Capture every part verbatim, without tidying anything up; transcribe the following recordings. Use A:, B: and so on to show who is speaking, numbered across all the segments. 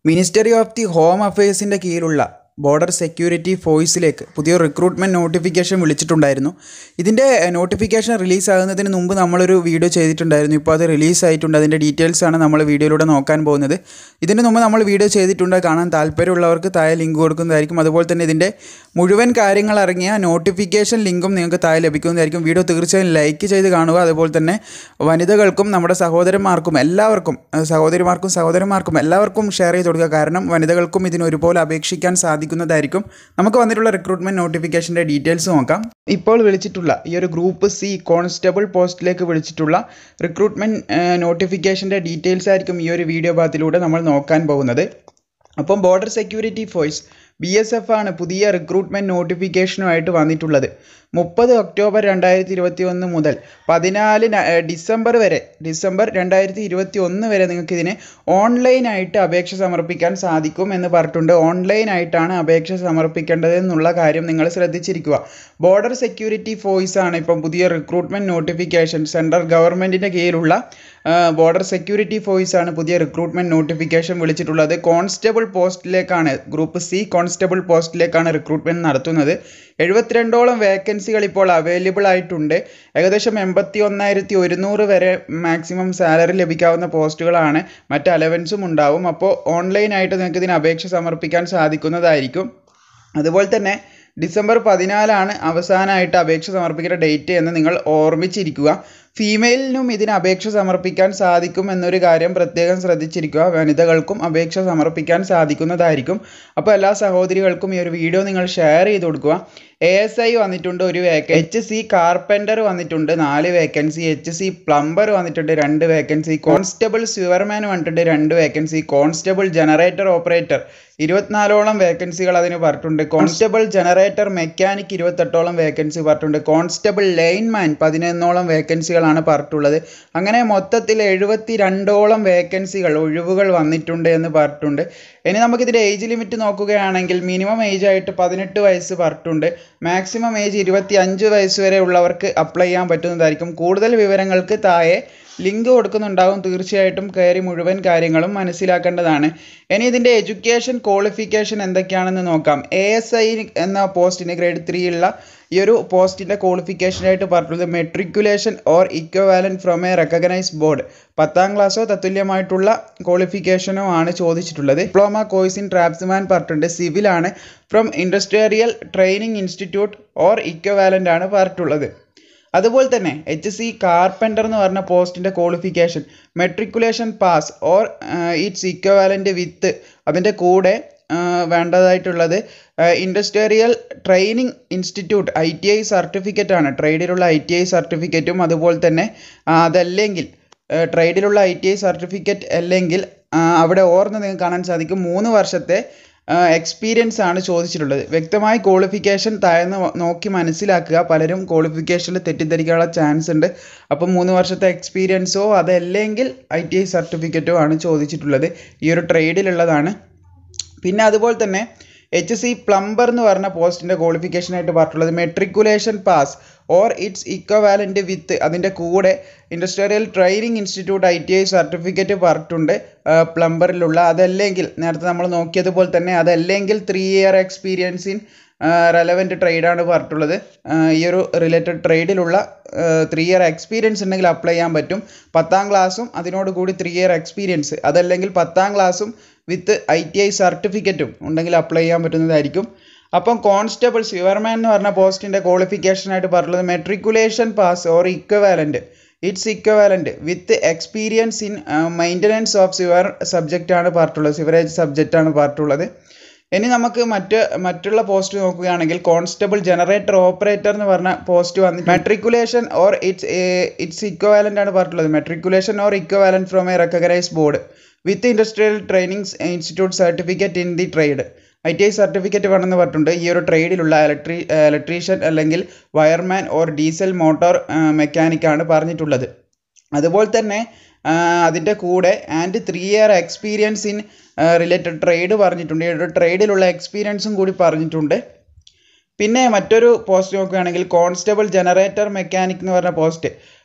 A: Ministry of the home അഫയേഴ്സിൻ്റെ കീഴിലുള്ള border security ഫോഴ്സിലേക്ക് പുതിയ റിക്രൂട്ട്മെൻറ്റ് നോട്ടിഫിക്കേഷൻ വിളിച്ചിട്ടുണ്ടായിരുന്നു. ഇതിൻ്റെ നോട്ടിഫിക്കേഷൻ റിലീസാകുന്നതിന് മുമ്പ് നമ്മളൊരു വീഡിയോ ചെയ്തിട്ടുണ്ടായിരുന്നു. ഇപ്പോൾ അത് റിലീസായിട്ടുണ്ട്. അതിൻ്റെ ഡീറ്റെയിൽസാണ് നമ്മൾ വീഡിയോയിലൂടെ നോക്കാൻ പോകുന്നത്. ഇതിന് മുമ്പ് നമ്മൾ വീഡിയോ ചെയ്തിട്ടുണ്ട്. കാണാൻ താല്പര്യമുള്ളവർക്ക് താഴെ ലിങ്ക് കൊടുക്കുന്നതായിരിക്കും. അതുപോലെ തന്നെ ഇതിൻ്റെ മുഴുവൻ കാര്യങ്ങൾ അടങ്ങിയ നോട്ടിഫിക്കേഷൻ ലിങ്കും നിങ്ങൾക്ക് താഴെ ലഭിക്കുന്നതായിരിക്കും. വീഡിയോ തീർച്ചയായും ലൈക്ക് ചെയ്ത് കാണുക. അതുപോലെ തന്നെ വനിതകൾക്കും നമ്മുടെ സഹോദരന്മാർക്കും എല്ലാവർക്കും സഹോദരിമാർക്കും സഹോദരന്മാർക്കും എല്ലാവർക്കും ഷെയർ ചെയ്ത് കൊടുക്കുക. കാരണം വനിതകൾക്കും ഇതിന് ഒരുപോലെ അപേക്ഷിക്കാൻ സാധിക്കും ായിരിക്കും. നമുക്ക് വന്നിട്ടുള്ള റിക്രൂട്ട്മെന്റ് നോട്ടിഫിക്കേഷൻ്റെ ഡീറ്റെയിൽസ് നോക്കാം. ഇപ്പോൾ വിളിച്ചിട്ടുള്ള ഈ ഒരു ഗ്രൂപ്പ് സി കോൺസ്റ്റബിൾ പോസ്റ്റിലേക്ക് വിളിച്ചിട്ടുള്ള റിക്രൂട്ട്മെന്റ് നോട്ടിഫിക്കേഷൻ്റെ ഡീറ്റെയിൽസ് ആയിരിക്കും ഈ ഒരു വീഡിയോ ഭാഗത്തിലൂടെ നമ്മൾ നോക്കാൻ പോകുന്നത്. അപ്പം border security force B S F ആണ് പുതിയ റിക്രൂട്ട്മെന്റ് നോട്ടിഫിക്കേഷനുമായിട്ട് വന്നിട്ടുള്ളത്. മുപ്പത് ഒക്ടോബർ രണ്ടായിരത്തി ഇരുപത്തി ഒന്ന് മുതൽ പതിനാല് ഡിസംബർ വരെ ഡിസംബർ രണ്ടായിരത്തി ഇരുപത്തി ഒന്ന് വരെ നിങ്ങൾക്ക് ഇതിന് ഓൺലൈനായിട്ട് അപേക്ഷ സമർപ്പിക്കാൻ സാധിക്കും എന്ന് പറഞ്ഞിട്ടുണ്ട്. ഓൺലൈനായിട്ടാണ് അപേക്ഷ സമർപ്പിക്കേണ്ടത് എന്നുള്ള കാര്യം നിങ്ങൾ ശ്രദ്ധിച്ചിരിക്കുക. ബോർഡർ സെക്യൂരിറ്റി ഫോഴ്സ് ആണ് ഇപ്പം പുതിയ റിക്രൂട്ട്മെന്റ് നോട്ടിഫിക്കേഷൻ സെൻട്രൽ ഗവൺമെൻറ്റിൻ്റെ കീഴിലുള്ള ബോർഡർ സെക്യൂരിറ്റി ഫോഴ്സ് ആണ് പുതിയ റിക്രൂട്ട്മെന്റ് നോട്ടിഫിക്കേഷൻ വിളിച്ചിട്ടുള്ളത്. കോൺസ്റ്റബിൾ പോസ്റ്റിലേക്കാണ് ഗ്രൂപ്പ് സി കോൺസ്റ്റബിൾ പോസ്റ്റിലേക്കാണ് റിക്രൂട്ട്മെന്റ് നടത്തുന്നത്. എഴുപത്തിരണ്ടോളം വേക്കൻസികൾ ഇപ്പോൾ അവൈലബിൾ ആയിട്ടുണ്ട്. ഏകദേശം എൺപത്തി ഒന്നായിരത്തി ഒരുന്നൂറ് വരെ മാക്സിമം സാലറി ലഭിക്കാവുന്ന പോസ്റ്റുകളാണ്. മറ്റ് അലവൻസും ഉണ്ടാവും. അപ്പോൾ ഓൺലൈനായിട്ട് നിങ്ങൾക്ക് ഇതിന് അപേക്ഷ സമർപ്പിക്കാൻ സാധിക്കുന്നതായിരിക്കും. അതുപോലെ തന്നെ ഡിസംബർ പതിനാലാണ് അവസാനമായിട്ട് അപേക്ഷ സമർപ്പിക്കേണ്ട ഡേറ്റ് എന്ന് നിങ്ങൾ ഓർമ്മിച്ചിരിക്കുക. ഫീമെയിലിനും ഇതിന് അപേക്ഷ സമർപ്പിക്കാൻ സാധിക്കും എന്നൊരു കാര്യം പ്രത്യേകം ശ്രദ്ധിച്ചിരിക്കുക. വനിതകൾക്കും അപേക്ഷ സമർപ്പിക്കാൻ സാധിക്കുന്നതായിരിക്കും. അപ്പോൾ എല്ലാ സഹോദരികൾക്കും ഈ ഒരു വീഡിയോ നിങ്ങൾ ഷെയർ ചെയ്ത് കൊടുക്കുക. എ എസ് ഐ വന്നിട്ടുണ്ട് ഒരു വേക്കൻസി, എച്ച് സി കാർപ്പൻ്റർ വന്നിട്ടുണ്ട് നാല് വേക്കൻസി, എച്ച് സി പ്ലംബർ വന്നിട്ടുണ്ട് രണ്ട് വേക്കൻസി, കോൺസ്റ്റബിൾ സ്വിവർമാൻ വന്നിട്ടുണ്ട് രണ്ട് വേക്കൻസി, കോൺസ്റ്റബിൾ ജനറേറ്റർ ഓപ്പറേറ്റർ ഇരുപത്തിനാലോളം വേക്കൻസികൾ അതിന് പറഞ്ഞിട്ടുണ്ട്. കോൺസ്റ്റബിൾ ജനറേറ്റർ മെക്കാനിക് ഇരുപത്തെട്ടോളം വേക്കൻസി പറഞ്ഞിട്ടുണ്ട്. കോൺസ്റ്റബിൾ ലൈൻമാൻ പതിനൊന്നോളം വേക്കൻസികളാണ് പറഞ്ഞിട്ടുള്ളത്. അങ്ങനെ മൊത്തത്തിൽ എഴുപത്തി രണ്ടോളം വേക്കൻസികൾ ഒഴിവുകൾ വന്നിട്ടുണ്ട് എന്ന് പറഞ്ഞിട്ടുണ്ട്. ഇനി നമുക്കിതിൻ്റെ ഏജ് ലിമിറ്റ് നോക്കുകയാണെങ്കിൽ മിനിമം ഏജ് ആയിട്ട് പതിനെട്ട് വയസ്സ് പറഞ്ഞിട്ടുണ്ട്. മാക്സിമം ഏജ് ഇരുപത്തി അഞ്ച് വയസ്സ് വരെ ഉള്ളവർക്ക് അപ്ലൈ ചെയ്യാൻ പറ്റുന്നതായിരിക്കും. കൂടുതൽ വിവരങ്ങൾക്ക് താഴെ ലിങ്ക് കൊടുക്കുന്നുണ്ടാകും. തീർച്ചയായിട്ടും കയറി മുഴുവൻ കാര്യങ്ങളും മനസ്സിലാക്കേണ്ടതാണ്. ഇനി ഇതിൻ്റെ എഡ്യൂക്കേഷൻ ക്വാളിഫിക്കേഷൻ എന്തൊക്കെയാണെന്ന് നോക്കാം. എ എസ് ഐ എന്ന പോസ്റ്റിന് ഗ്രേഡ് ത്രീ ഉള്ള ഈ ഒരു പോസ്റ്റിൻ്റെ ക്വാളിഫിക്കേഷനായിട്ട് പറഞ്ഞിട്ടുള്ളത് matriculation or equivalent from a recognised board, പത്താം ക്ലാസ്സോ തത്തുല്യമായിട്ടുള്ള ക്വാളിഫിക്കേഷനോ ആണ് ചോദിച്ചിട്ടുള്ളത്. ഡിപ്ലോമ കോഴ്സ് ഇൻ ഡ്രാഫ്റ്റ്സ്മാൻ പറഞ്ഞിട്ടുണ്ട്. സിവിലാണ് from industrial training institute or equivalent ആണ് പറഞ്ഞിട്ടുള്ളത്. അതുപോലെ തന്നെ എച്ച് സി കാർപ്പൻ്റർ എന്ന് പറഞ്ഞ പോസ്റ്റിൻ്റെ ക്വാളിഫിക്കേഷൻ matriculation pass or its equivalent with അതിൻ്റെ കൂടെ വേണ്ടതായിട്ടുള്ളത് industrial training institute I T I certificate ആണ്. ട്രേഡിലുള്ള ഐ ടി ഐ സർട്ടിഫിക്കറ്റും അതുപോലെ തന്നെ അതല്ലെങ്കിൽ ട്രേഡിലുള്ള ഐ ടി ഐ സർട്ടിഫിക്കറ്റ് അല്ലെങ്കിൽ അവിടെ ഓർന്ന് നിങ്ങൾക്ക് കാണാൻ സാധിക്കും മൂന്ന് വർഷത്തെ എക്സ്പീരിയൻസ് ആണ് ചോദിച്ചിട്ടുള്ളത്. വ്യക്തമായി ക്വാളിഫിക്കേഷൻ താഴ്ന്ന് നോക്കി മനസ്സിലാക്കുക. പലരും ക്വാളിഫിക്കേഷനിൽ തെറ്റിദ്ധരിക്കാനുള്ള ചാൻസ് ഉണ്ട്. അപ്പം മൂന്ന് വർഷത്തെ എക്സ്പീരിയൻസോ അതല്ലെങ്കിൽ ഐ ടി ഐ സർട്ടിഫിക്കറ്റോ ആണ് ചോദിച്ചിട്ടുള്ളത്. ഈ ഒരു ട്രേഡിലുള്ളതാണ്. പിന്നെ അതുപോലെ തന്നെ എച്ച് സി പ്ലംബർ എന്ന് പറഞ്ഞ പോസ്റ്റിൻ്റെ ക്വാളിഫിക്കേഷനായിട്ട് പറഞ്ഞിട്ടുള്ളത് matriculation pass or its equivalent with അതിൻ്റെ കൂടെ industrial training institute I T I certificate പറഞ്ഞിട്ടുണ്ട് പ്ലംബറിലുള്ള. അതല്ലെങ്കിൽ നേരത്തെ നമ്മൾ നോക്കിയതുപോലെ തന്നെ അതല്ലെങ്കിൽ three year experience in relevant ട്രേഡാണ് പറഞ്ഞിട്ടുള്ളത്. ഈ ഒരു റിലേറ്റഡ് ട്രേഡിലുള്ള ത്രീ ഇയർ എക്സ്പീരിയൻസ് ഉണ്ടെങ്കിൽ അപ്ലൈ ചെയ്യാൻ പറ്റും. പത്താം ക്ലാസ്സും അതിനോട് കൂടി ത്രീ ഇയർ എക്സ്പീരിയൻസ് അതല്ലെങ്കിൽ പത്താം ക്ലാസ്സും വിത്ത് ഐ ടി ഐ സർട്ടിഫിക്കറ്റും ഉണ്ടെങ്കിൽ അപ്ലൈ ചെയ്യാൻ പറ്റുന്നതായിരിക്കും. അപ്പം കോൺസ്റ്റബിൾ സ്വിവർമാൻ എന്ന് പറഞ്ഞ പോസ്റ്റിൻ്റെ ക്വാളിഫിക്കേഷനായിട്ട് പറഞ്ഞിട്ടുള്ളത് matriculation pass or equivalent its equivalent with experience in maintenance of sewer subject ആണ് പറഞ്ഞിട്ടുള്ളത്. സിവറേജ് സബ്ജക്റ്റ് ആണ് പറഞ്ഞിട്ടുള്ളത്. ഇനി നമുക്ക് മറ്റ് മറ്റുള്ള പോസ്റ്റ് നോക്കുകയാണെങ്കിൽ കോൺസ്റ്റബിൾ ജനറേറ്റർ ഓപ്പറേറ്റർ എന്ന് പറഞ്ഞ പോസ്റ്റ് വന്ന് matriculation or its its equivalent ആണ് പറഞ്ഞിട്ടുള്ളത്. Matriculation or equivalent from a recognised board with industrial training institute certificate in the trade I T I certificate വേണമെന്ന് പറഞ്ഞിട്ടുണ്ട്. ഈ ഒരു ട്രേഡിലുള്ള ഇലക്ട്രീ ഇലക്ട്രീഷ്യൻ അല്ലെങ്കിൽ വയർമാൻ ഓർ ഡീസൽ മോട്ടോർ മെക്കാനിക്കാണ് പറഞ്ഞിട്ടുള്ളത്. അതുപോലെ തന്നെ അതിൻ്റെ കൂടെ and three year experience in related trade പറഞ്ഞിട്ടുണ്ട്. ഈ ഒരു ട്രേഡിലുള്ള എക്സ്പീരിയൻസും കൂടി പറഞ്ഞിട്ടുണ്ട്. പിന്നെ മറ്റൊരു പോസ്റ്റ് നോക്കുകയാണെങ്കിൽ കോൺസ്റ്റബിൾ ജനറേറ്റർ മെക്കാനിക് എന്ന് പറഞ്ഞ പോസ്റ്റ്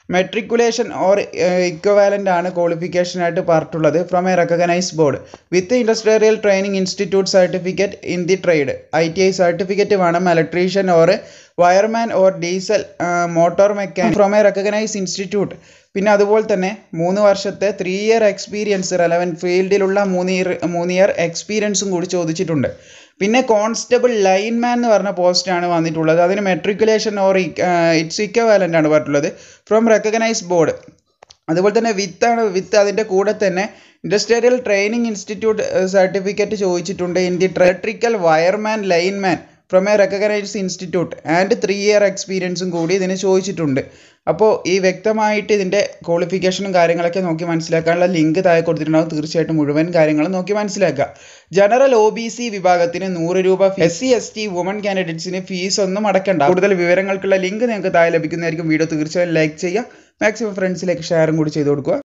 A: മെട്രിക്കുലേഷൻ ഓർ ഇക്വവാലൻ്റ് ആണ് ക്വാളിഫിക്കേഷനായിട്ട് പറഞ്ഞിട്ടുള്ളത് from a recognised board with industrial training institute certificate in the trade. I T I certificate വേണം. Electrician or wireman or diesel motor mechanic from a recognised institute. പിന്നെ അതുപോലെ തന്നെ മൂന്ന് വർഷത്തെ three year experience relevant ഫീൽഡിലുള്ള മൂന്ന് year മൂന്ന് year എക്സ്പീരിയൻസും കൂടി ചോദിച്ചിട്ടുണ്ട്. പിന്നെ കോൺസ്റ്റബിൾ ലൈൻമാൻ എന്ന് പറഞ്ഞ പോസ്റ്റാണ് വന്നിട്ടുള്ളത്. അതിന് മെട്രിക്കുലേഷൻ ഓർ ഇറ്റ്സ് ഇക്വവാലൻ്റ് ആണ് പറഞ്ഞിട്ടുള്ളത് ഫ്രം റെക്കഗ്നൈസ്ഡ് ബോർഡ്. അതുപോലെ തന്നെ വിത്ത് ആണ് വിത്ത് അതിൻ്റെ കൂടെ തന്നെ ഇൻഡസ്ട്രിയൽ ട്രെയിനിങ് ഇൻസ്റ്റിറ്റ്യൂട്ട് സർട്ടിഫിക്കറ്റ് ചോദിച്ചിട്ടുണ്ട്. In the electrical wireman lineman from a recognised institute and three year എക്സ്പീരിയൻസും കൂടി ഇതിന് ചോദിച്ചിട്ടുണ്ട്. അപ്പോൾ ഈ വ്യക്തമായിട്ട് ഇതിൻ്റെ ക്വാളിഫിക്കേഷനും കാര്യങ്ങളൊക്കെ നോക്കി മനസ്സിലാക്കാനുള്ള ലിങ്ക് താഴെ കൊടുത്തിട്ടുണ്ടാകും. തീർച്ചയായിട്ടും മുഴുവൻ കാര്യങ്ങളും നോക്കി മനസ്സിലാക്കുക. ജനറൽ ഒ ബി സി വിഭാഗത്തിന് നൂറ് രൂപ, S C S T woman കാൻഡിഡേറ്റ്സിന് ഫീസ് ഒന്നും അടക്കണ്ട. കൂടുതൽ വിവരങ്ങൾക്കുള്ള ലിങ്ക് നിങ്ങൾക്ക് താഴെ ലഭിക്കുന്നതായിരിക്കും. വീഡിയോ തീർച്ചയായും ലൈക്ക് ചെയ്യുക. മാക്സിമം ഫ്രണ്ട്സിലേക്ക് ഷെയറും കൂടി ചെയ്ത് കൊടുക്കുക.